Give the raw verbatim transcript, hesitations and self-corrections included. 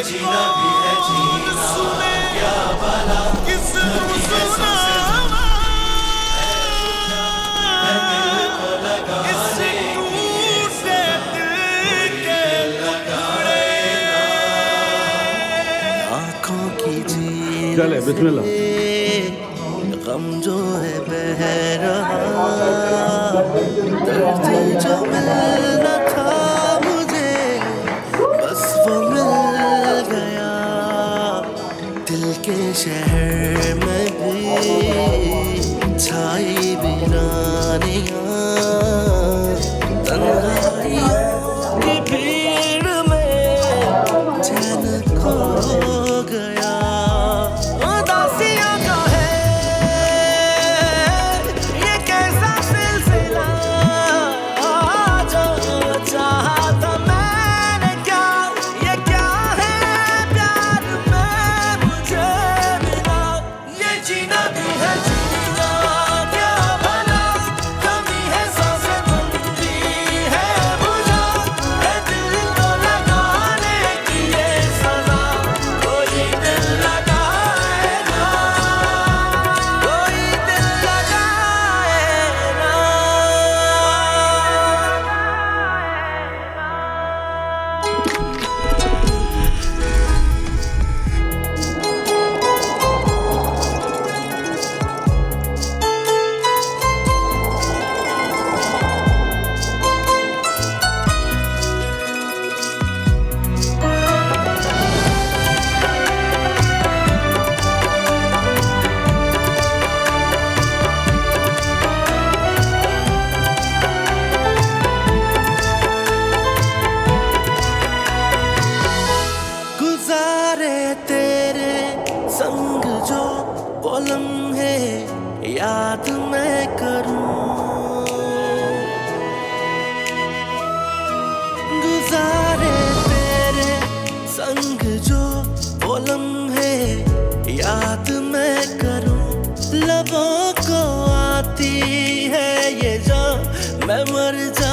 जीना भी है जीना, क्या भला किसको सुनावा, है दिल को लगाने की दिल के लगाए आँखों की झील चले बिस्मिल्लाह। गम जो है बह रहा, दर्द जो मिलना था मुझे बस वो मिल गया। दिल के शहर में भी छाई वीरानियां, तन्हाइयों की भीड़ में चैन खो गया। उदासियों का है ये कैसा सिलसिला, जो चाहा था मैंने क्या, ये क्या है प्यार में मुझे मिला। ये जीना भी है जीना, क्या भला कमी है सांसें बंदी है बुझा, है दिल को लगाने की ये सजा। कोई दिल लगाए ना, कोई दिल लगाए ना। गुजारे तेरे संग जो वो लम्हे याद मैं करूं, गुजारे तेरे संग जो वो लम्हे याद मैं करूं। लबों को आती है ये जो मैं मर जा